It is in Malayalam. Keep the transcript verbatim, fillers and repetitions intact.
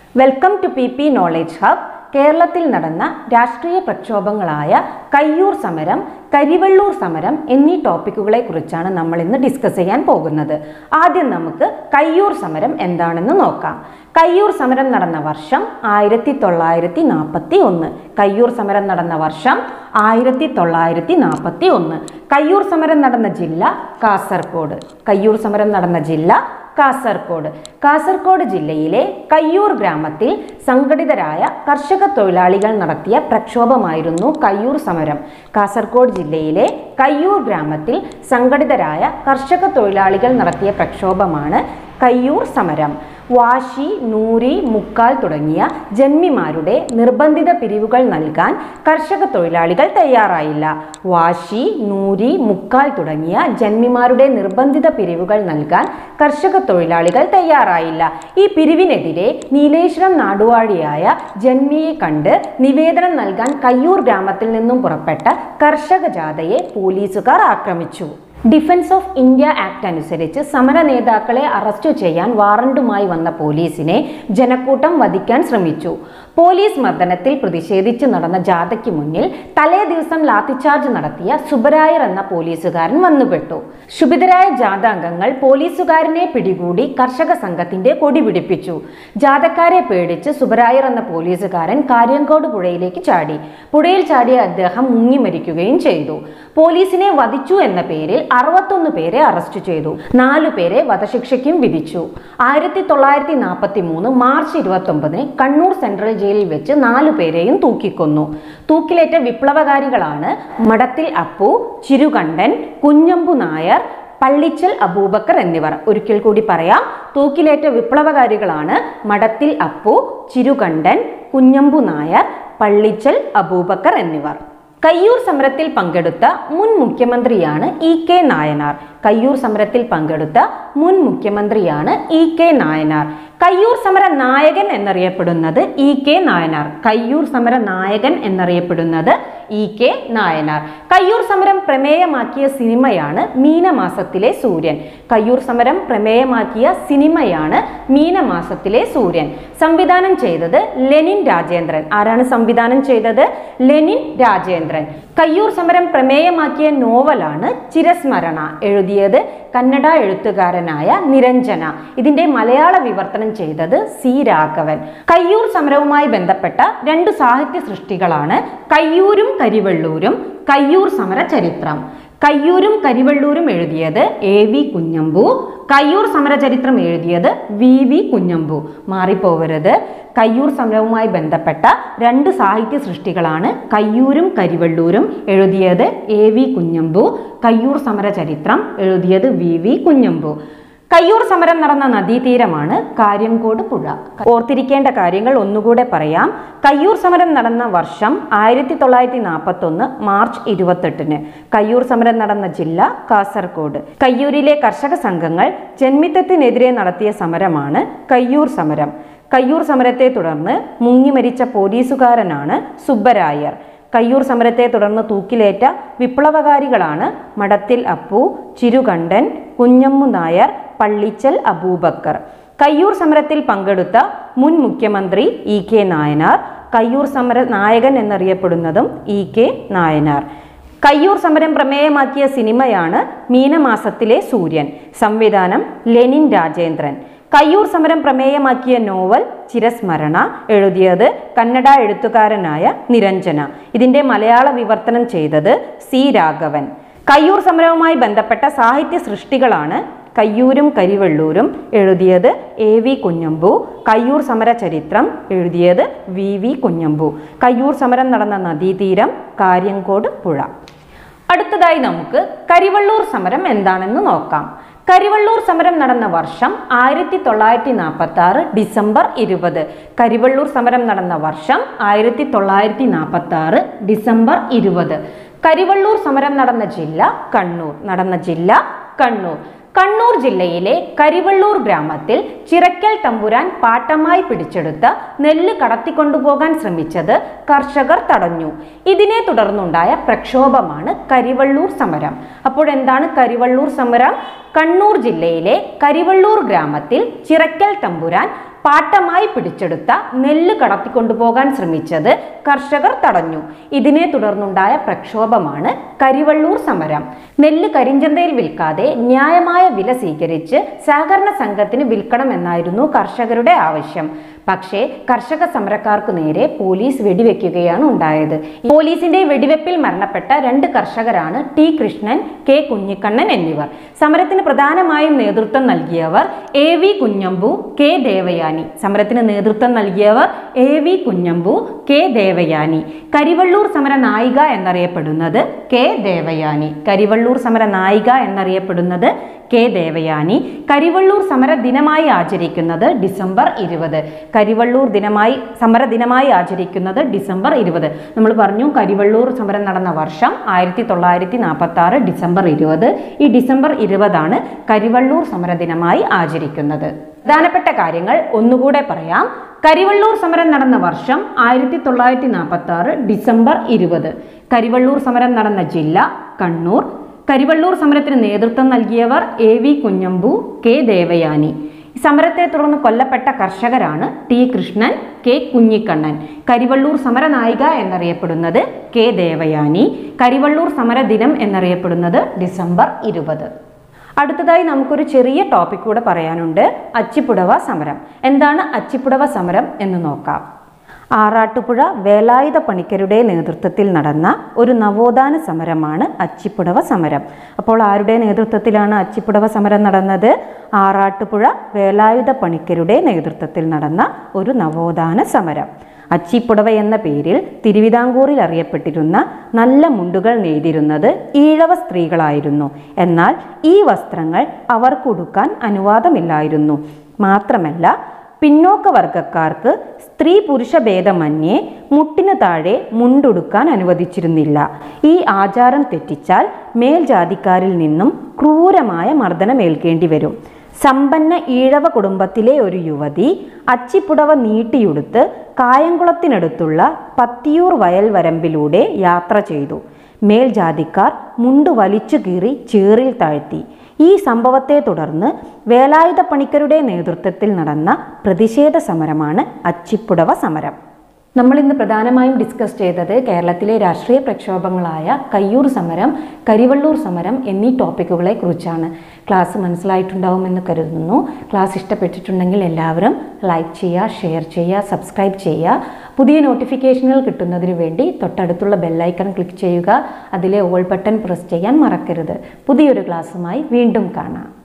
Welcome to P P knowledge hub. കേരളത്തിൽ നടന്ന രാഷ്ട്രീയ പ്രക്ഷോഭങ്ങളായ കയ്യൂർ സമരം, കരിവെള്ളൂർ സമരം എന്നീ ടോപ്പിക്കുകളെ കുറിച്ചാണ് നമ്മൾ ഇന്ന് ഡിസ്കസ് ചെയ്യാൻ പോകുന്നത്. ആദ്യം നമുക്ക് കയ്യൂർ സമരം എന്താണെന്ന് നോക്കാം. കയ്യൂർ സമരം നടന്ന വർഷം ആയിരത്തി തൊള്ളായിരത്തി നാൽപ്പത്തി ഒന്ന്. കയ്യൂർ സമരം നടന്ന വർഷം ആയിരത്തി തൊള്ളായിരത്തി നാൽപ്പത്തി ഒന്ന്. കയ്യൂർ സമരം നടന്ന ജില്ല കാസർഗോഡ്. കയ്യൂർ സമരം നടന്ന ജില്ല കാസർഗോഡ്. കാസർഗോഡ് ജില്ലയിലെ കയ്യൂർ ഗ്രാമത്തിൽ സംഘടിതരായ കർഷക തൊഴിലാളികൾ നടത്തിയ പ്രക്ഷോഭമായിരുന്നു കയ്യൂർ സമരം. കാസർഗോഡ് ജില്ലയിലെ കയ്യൂർ ഗ്രാമത്തിൽ സംഘടിതരായ കർഷക തൊഴിലാളികൾ നടത്തിയ പ്രക്ഷോഭമാണ് കയ്യൂർ സമരം. വാശി, നൂറി, മുക്കാൽ തുടങ്ങിയ ജന്മിമാരുടെ നിർബന്ധിത പിരിവുകൾ നൽകാൻ കർഷക തൊഴിലാളികൾ തയ്യാറായില്ല. വാശി, നൂരി, മുക്കാൽ തുടങ്ങിയ ജന്മിമാരുടെ നിർബന്ധിത പിരിവുകൾ നൽകാൻ കർഷക തൊഴിലാളികൾ തയ്യാറായില്ല. ഈ പിരിവിനെതിരെ നീലേശ്വരം നാടുവാഴിയായ ജന്മിയെ കണ്ട് നിവേദനം നൽകാൻ കയ്യൂർ ഗ്രാമത്തിൽ നിന്നും പുറപ്പെട്ട കർഷക ജാഥയെ പോലീസുകാർ ആക്രമിച്ചു. ഡിഫൻസ് ഓഫ് ഇന്ത്യ ആക്ട് അനുസരിച്ച് സമര നേതാക്കളെ അറസ്റ്റ് ചെയ്യാൻ വാറണ്ടുമായി വന്ന പോലീസിനെ ജനക്കൂട്ടം വധിക്കാൻ ശ്രമിച്ചു. പോലീസ് മർദ്ദനത്തിൽ പ്രതിഷേധിച്ച് നടന്ന ജാഥയ്ക്ക് മുന്നിൽ തലേ ദിവസം ലാത്തിച്ചാർജ് നടത്തിയ സുബരായർ എന്ന പോലീസുകാരൻ വന്നുപെട്ടു. ക്ഷുഭിതരായ ജാഥാംഗങ്ങൾ പോലീസുകാരനെ പിടികൂടി കർഷക സംഘത്തിന്റെ കൊടി പിടിപ്പിച്ചു. ജാഥക്കാരെ പേടിച്ച് സുബരായർ എന്ന പോലീസുകാരൻ കാര്യങ്കോട് പുഴയിലേക്ക് ചാടി. പുഴയിൽ ചാടിയ അദ്ദേഹം മുങ്ങി മരിക്കുകയും ചെയ്തു. പോലീസിനെ വധിച്ചു എന്ന പേരിൽ അറുപത്തൊന്ന് പേരെ അറസ്റ്റ് ചെയ്തു. നാലു പേരെ വധശിക്ഷയ്ക്കും വിധിച്ചു. ആയിരത്തി തൊള്ളായിരത്തി നാൽപ്പത്തി മൂന്ന് മാർച്ച് ഇരുപത്തി ഒമ്പതിന് കണ്ണൂർ സെൻട്രൽ ജയിലിൽ വെച്ച് നാലു പേരെയും തൂക്കിക്കൊന്നു. തൂക്കിലേറ്റ വിപ്ലവകാരികളാണ് മഠത്തിൽ അപ്പു, ചിരുകണ്ഠൻ, കുഞ്ഞമ്പു നായർ, പള്ളിച്ചൽ അബൂബക്കർ എന്നിവർ. ഒരിക്കൽ കൂടി പറയാം. തൂക്കിലേറ്റ വിപ്ലവകാരികളാണ് മഠത്തിൽ അപ്പു, ചിരുകണ്ഠൻ, കുഞ്ഞമ്പു നായർ, പള്ളിച്ചൽ അബൂബക്കർ എന്നിവർ. കയ്യൂർ സമരത്തിൽ പങ്കെടുത്ത മുൻ മുഖ്യമന്ത്രിയാണ് ഇ കെ നായനാർ. കയ്യൂർ സമരത്തിൽ പങ്കെടുത്ത മുൻ മുഖ്യമന്ത്രിയാണ് ഇ കെ നായനാർ. കയ്യൂർ സമര നായകൻ എന്നറിയപ്പെടുന്നത് ഇ കെ നായനാർ. കയ്യൂർ സമര നായകൻ എന്നറിയപ്പെടുന്നത് ഇ കെ നായനാർ. കയ്യൂർ സമരം പ്രമേയമാക്കിയ സിനിമയാണ് മീനമാസത്തിലെ സൂര്യൻ. കയ്യൂർ സമരം പ്രമേയമാക്കിയ സിനിമയാണ് മീനമാസത്തിലെ സൂര്യൻ. സംവിധാനം ചെയ്തത് ലെനിൻ രാജേന്ദ്രൻ. ആരാണ് സംവിധാനം ചെയ്തത്? ലെനിൻ രാജേന്ദ്രൻ. കയ്യൂർ സമരം പ്രമേയമാക്കിയ നോവലാണ് ചിരസ്മരണ. എഴുതിയത് കന്നഡ എഴുത്തുകാരനായ നിരഞ്ജന. ഇതിന്റെ മലയാള വിവർത്തനം ചെയ്തത് സി രാഘവൻ. കയ്യൂർ സമരവുമായി ബന്ധപ്പെട്ട രണ്ട് സാഹിത്യ സൃഷ്ടികളാണ് കയ്യൂരും കരിവെള്ളൂരും, കയ്യൂർ സമര ചരിത്രം. കയ്യൂരും കരിവെള്ളൂരും എഴുതിയത് എ വി കുഞ്ഞമ്പു. കയ്യൂർ സമരചരിത്രം എഴുതിയത് വി വി കുഞ്ഞമ്പു. മാറിപ്പോവരുത്. കയ്യൂർ സമരവുമായി ബന്ധപ്പെട്ട രണ്ട് സാഹിത്യ സൃഷ്ടികളാണ് കയ്യൂരും കരിവെള്ളൂരും. എഴുതിയത് എ വി കുഞ്ഞമ്പു. കയ്യൂർ സമരചരിത്രം എഴുതിയത് വി വി കുഞ്ഞമ്പു. കയ്യൂർ സമരം നടന്ന നദീതീരമാണ് കാര്യങ്കോട് പുഴ. ഓർത്തിരിക്കേണ്ട കാര്യങ്ങൾ ഒന്നുകൂടെ പറയാം. കയ്യൂർ സമരം നടന്ന വർഷം ആയിരത്തി തൊള്ളായിരത്തി നാൽപ്പത്തി ഒന്ന് മാർച്ച് ഇരുപത്തെട്ടിന്. കയ്യൂർ സമരം നടന്ന ജില്ല കാസർഗോഡ്. കയ്യൂരിലെ കർഷക സംഘങ്ങൾ ജന്മിത്വത്തിനെതിരെ നടത്തിയ സമരമാണ് കയ്യൂർ സമരം. കയ്യൂർ സമരത്തെ തുടർന്ന് മുങ്ങിമരിച്ച പോലീസുകാരനാണ് സുബ്ബരായർ. കയ്യൂർ സമരത്തെ തുടർന്ന് തൂക്കിലേറ്റ വിപ്ലവകാരികളാണ് മഠത്തിൽ അപ്പു, ചിരുകണ്ഠൻ, കുഞ്ഞമ്മു നായർ, പള്ളിച്ചൽ അബൂബക്കർ. കയ്യൂർ സമരത്തിൽ പങ്കെടുത്ത മുൻ മുഖ്യമന്ത്രി ഇ കെ നായനാർ. കയ്യൂർ സമര നായകൻ എന്നറിയപ്പെടുന്നതും ഇ കെ നായനാർ. കയ്യൂർ സമരം പ്രമേയമാക്കിയ സിനിമയാണ് മീനമാസത്തിലെ സൂര്യൻ. സംവിധാനം ലെനിൻ രാജേന്ദ്രൻ. കയ്യൂർ സമരം പ്രമേയമാക്കിയ നോവൽ ചിരസ്മരണ. എഴുതിയത് കന്നഡ എഴുത്തുകാരനായ നിരഞ്ജന. ഇതിന്റെ മലയാള വിവർത്തനം ചെയ്തത് സി രാഘവൻ. കയ്യൂർ സമരവുമായി ബന്ധപ്പെട്ട സാഹിത്യ സൃഷ്ടികളാണ് കയ്യൂരും കരിവെള്ളൂരും. എഴുതിയത് എ വി കുഞ്ഞമ്പു. കയ്യൂർ സമര ചരിത്രം എഴുതിയത് വി വി കുഞ്ഞമ്പു. കയ്യൂർ സമരം നടന്ന നദീതീരം കാര്യങ്കോട് പുഴ. അടുത്തതായി നമുക്ക് കരിവെള്ളൂർ സമരം എന്താണെന്ന് നോക്കാം. കരിവെള്ളൂർ സമരം നടന്ന വർഷം ആയിരത്തി തൊള്ളായിരത്തി നാൽപ്പത്തി ആറ് ഡിസംബർ ഇരുപത്. കരിവെള്ളൂർ സമരം നടന്ന വർഷം ആയിരത്തി തൊള്ളായിരത്തി നാൽപ്പത്തി ആറ് ഡിസംബർ ഇരുപത്. കരിവെള്ളൂർ സമരം നടന്ന ജില്ല കണ്ണൂർ. നടന്ന ജില്ല കണ്ണൂർ. കണ്ണൂർ ജില്ലയിലെ കരിവെള്ളൂർ ഗ്രാമത്തിൽ ചിറക്കൽ തമ്പുരാൻ പാട്ടമായി പിടിച്ചെടുത്ത നെല്ല് കടത്തിക്കൊണ്ടുപോകാൻ ശ്രമിച്ചത് കർഷകർ തടഞ്ഞു. ഇതിനെ തുടർന്നുണ്ടായ പ്രക്ഷോഭമാണ് കരിവെള്ളൂർ സമരം. അപ്പോൾ എന്താണ് കരിവെള്ളൂർ സമരം? കണ്ണൂർ ജില്ലയിലെ കരിവെള്ളൂർ ഗ്രാമത്തിൽ ചിറക്കൽ തമ്പുരാൻ പാട്ടമായി പിടിച്ചെടുത്ത നെല്ല് കടത്തിക്കൊണ്ടുപോകാൻ ശ്രമിച്ചത് കർഷകർ തടഞ്ഞു. ഇതിനെ തുടർന്നുണ്ടായ പ്രക്ഷോഭമാണ് കരിവള്ളൂർ സമരം. നെല്ല് കരിഞ്ചന്തയിൽ വിൽക്കാതെ ന്യായമായ വില സ്വീകരിച്ച് സഹകരണ സംഘത്തിന് വിൽക്കണമെന്നായിരുന്നു കർഷകരുടെ ആവശ്യം. പക്ഷേ കർഷക സമരക്കാർക്കു നേരെ പോലീസ് വെടിവെക്കുകയാണ് ഉണ്ടായത്. പോലീസിന്റെ വെടിവെപ്പിൽ മരണപ്പെട്ട രണ്ട് കർഷകരാണ് ടി കൃഷ്ണൻ, കെ കുഞ്ഞിക്കണ്ണൻ എന്നിവർ. സമരത്തിന് പ്രധാനമായും നേതൃത്വം നൽകിയവർ A V Kunhambu, K Devayani. സമരത്തിന് നേതൃത്വം നൽകിയവർ A V Kunhambu, K Devayani. Karivellur സമര നായിക എന്നറിയപ്പെടുന്നത് കെ ദേവയാനി. കരിവള്ളൂർ സമര നായിക എന്നറിയപ്പെടുന്നത് കെ ദേവയാനി. കരിവള്ളൂർ സമര ദിനമായി ആചരിക്കുന്നത് ഡിസംബർ ഇരുപത്. കരിവള്ളൂർ ദിനമായി സമര ദിനമായി ആചരിക്കുന്നത് ഡിസംബർ ഇരുപത്. നമ്മൾ പറഞ്ഞു കരിവള്ളൂർ സമരം നടന്ന വർഷം ആയിരത്തി തൊള്ളായിരത്തി നാൽപ്പത്തി ആറ് ഡിസംബർ ഇരുപത്. ഈ ഡിസംബർ ഇരുപതാണ് കരിവള്ളൂർ സമര ദിനമായി ആചരിക്കുന്നത്. പ്രധാനപ്പെട്ട കാര്യങ്ങൾ ഒന്നുകൂടെ പറയാം. കരിവള്ളൂർ സമരം നടന്ന വർഷം ആയിരത്തി തൊള്ളായിരത്തി നാൽപ്പത്തി ആറ് ഡിസംബർ ഇരുപത്. കരിവള്ളൂർ സമരം നടന്ന ജില്ല കണ്ണൂർ. കരിവള്ളൂർ സമരത്തിന് നേതൃത്വം നൽകിയവർ A V Kunhambu, K Devayani. സമരത്തെ തുടർന്ന് കൊല്ലപ്പെട്ട കർഷകരാണ് ടി കൃഷ്ണൻ, കെ കുഞ്ഞിക്കണ്ണൻ. കരിവള്ളൂർ സമര നായിക എന്നറിയപ്പെടുന്നത് കെ ദേവയാനി. കരിവള്ളൂർ സമര ദിനം എന്നറിയപ്പെടുന്നത് ഡിസംബർ ഇരുപത്. അടുത്തതായി നമുക്കൊരു ചെറിയ ടോപ്പിക് കൂടെ പറയാനുണ്ട്. അച്ചിപ്പുടവ സമരം. എന്താണ് അച്ചിപ്പുടവ സമരം എന്ന് നോക്കാം. ആറാട്ടുപുഴ വേലായുധ പണിക്കരുടെ നേതൃത്വത്തിൽ നടന്ന ഒരു നവോത്ഥാന സമരമാണ് അച്ചിപ്പുടവ സമരം. അപ്പോൾ ആരുടെ നേതൃത്വത്തിലാണ് അച്ചിപ്പുടവ സമരം നടന്നത്? ആറാട്ടുപുഴ വേലായുധ പണിക്കരുടെ നേതൃത്വത്തിൽ നടന്ന ഒരു നവോത്ഥാന സമരം. അച്ചിപ്പുടവ എന്ന പേരിൽ തിരുവിതാംകൂറിൽ അറിയപ്പെട്ടിരുന്ന നല്ല മുണ്ടുകൾ നെയ്തിരുന്നത് ഈഴവ സ്ത്രീകളായിരുന്നു. എന്നാൽ ഈ വസ്ത്രങ്ങൾ അവർക്കുടുക്കാൻ അനുവാദമില്ലായിരുന്നു. മാത്രമല്ല പിന്നോക്ക വർഗക്കാർക്ക് സ്ത്രീ പുരുഷ ഭേദമന്യേ മുട്ടിനു താഴെ മുണ്ടുടുക്കാൻ അനുവദിച്ചിരുന്നില്ല. ഈ ആചാരം തെറ്റിച്ചാൽ മേൽജാതിക്കാരിൽ നിന്നും ക്രൂരമായ മർദ്ദനമേൽക്കേണ്ടി വരും. സമ്പന്ന ഈഴവ കുടുംബത്തിലെ ഒരു യുവതി അച്ചിപ്പുടവ നീട്ടിയുടുത്ത് കായംകുളത്തിനടുത്തുള്ള പത്തിയൂർ വയൽ വരമ്പിലൂടെ യാത്ര ചെയ്തു. മേൽജാതിക്കാർ മുണ്ടു വലിച്ചു കീറി ചേറിൽ താഴ്ത്തി. ഈ സംഭവത്തെ തുടർന്ന് വേലായുധ പണിക്കരുടെ നേതൃത്വത്തിൽ നടന്ന പ്രതിഷേധ സമരമാണ് അച്ചിപ്പുടവ സമരം. നമ്മൾ ഇന്ന് പ്രധാനമായും ഡിസ്കസ് ചെയ്തത് കേരളത്തിലെ രാഷ്ട്രീയ പ്രക്ഷോഭങ്ങളായ കയ്യൂർ സമരം, കരിവള്ളൂർ സമരം എന്നീ ടോപ്പിക്കുകളെ കുറിച്ചാണ്. ക്ലാസ് മനസ്സിലായിട്ടുണ്ടാവുമെന്ന് കരുതുന്നു. ക്ലാസ് ഇഷ്ടപ്പെട്ടിട്ടുണ്ടെങ്കിൽ എല്ലാവരും ലൈക്ക് ചെയ്യുക, ഷെയർ ചെയ്യുക, സബ്സ്ക്രൈബ് ചെയ്യുക. പുതിയ നോട്ടിഫിക്കേഷനുകൾ കിട്ടുന്നതിന് വേണ്ടി തൊട്ടടുത്തുള്ള ബെല്ലൈക്കൺ ക്ലിക്ക് ചെയ്യുക. അതിലെ ഓൾ ബട്ടൺ പ്രസ് ചെയ്യാൻ മറക്കരുത്. പുതിയൊരു ക്ലാസ്സുമായി വീണ്ടും കാണാം.